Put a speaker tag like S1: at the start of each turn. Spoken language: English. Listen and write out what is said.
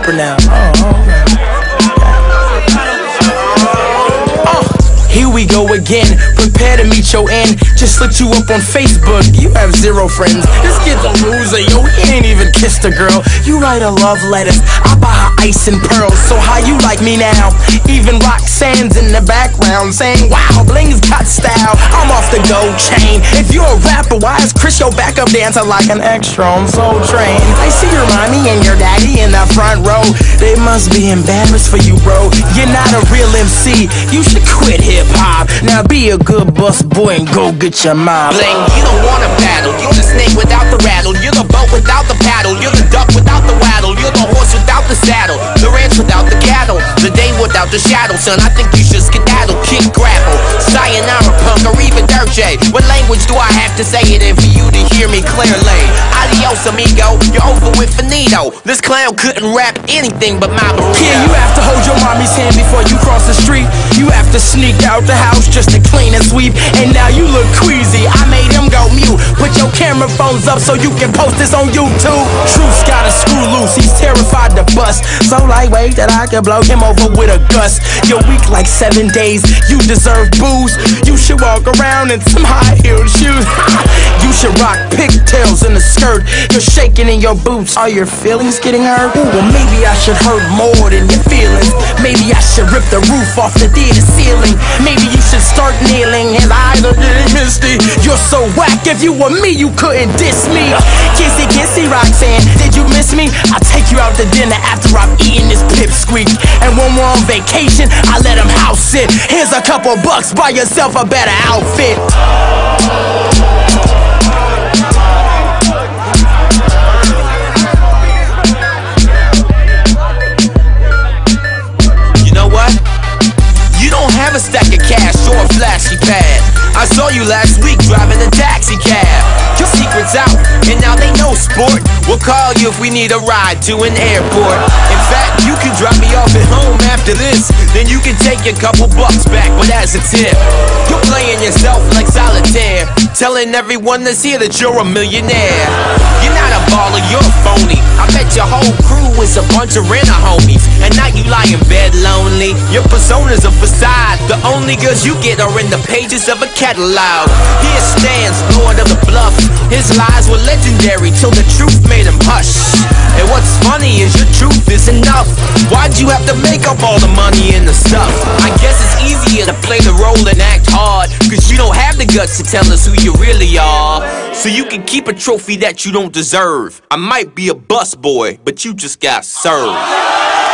S1: rapper now. Here we go again, prepare to meet your end. Just looked you up on Facebook, you have 0 friends. This kid's a loser, yo, he ain't even kissed a girl. You write her love letters, I buy her ice and pearls. So how you like me now? Even Roxanne's in the background saying, wow, Bling's got style. I'm off the gold chain. If you're a rapper, why is Chris your backup dancer like an extra on Soul Train? I see your mommy and your daddy in the front row. They must be embarrassed for you, bro. You're not a real MC, you should quit hip-hop. Now be a good bus boy and go get your mom.
S2: Bling, you don't wanna battle. You're the snake without the rattle. You're the boat without the paddle. You're the duck without the waddle. You're the horse without the saddle. The ranch without the cattle. The day without the shadow. Son, I think you should skedaddle, kick, grapple. Sayonara, punk, or even Dirt J. What language do I have to say it in for you to hear me clearly? Adios, amigo. You're over with finito. This clown couldn't rap anything but my burrito.
S1: Yeah, you have to hold your mommy's hand before you cross the street. You have to sneak out the house just to clean and sweep. And now you look queasy, I made him go mute. Put your camera phones up so you can post this on YouTube. Truth's got a screw loose, he's terrified to bust. So lightweight that I can blow him over with a gust. You're weak like 7 days, you deserve booze. You should walk around in some high-heeled shoes. You should rock pigtails in a skirt. You're shaking in your boots, are your feelings getting hurt? Ooh, well maybe I should hurt more than your feelings. Maybe I should rip the roof off the theater ceiling. Maybe you should start kneeling. His eyes are getting misty. You're so whack, if you were me, you couldn't diss me. Kissy, kissy, Roxanne, did you miss me? I'll take you out to dinner after I've eaten this pipsqueak. And when we're on vacation, I let him house sit. Here's a couple bucks, buy yourself a better outfit.
S2: You know what? You don't have a stack of cash or a flashy pad. I saw you last week driving a taxi cab. Your secret's out, and now they know, sport. We'll call you if we need a ride to an airport. In fact, you can drop me off at home after this. Then you can take your couple bucks back, but as a tip. You're playing yourself like solitaire, telling everyone that's here that you're a millionaire. You're not a baller, you're a phony. I bet your whole crew is a bunch of renter homies. And now you lie in bed lonely. Your persona's a facade. The only girls you get are in the pages of a catalog. Here stands Lord of the Bluff. His lies were legendary till the truth made him hush. And what's funny is your truth is enough. Why'd you have to make up all the money and the stuff? I guess it's easier to play the role and act hard, cause you don't have the guts to tell us who you really are. So you can keep a trophy that you don't deserve. I might be a bus boy, but you just got served.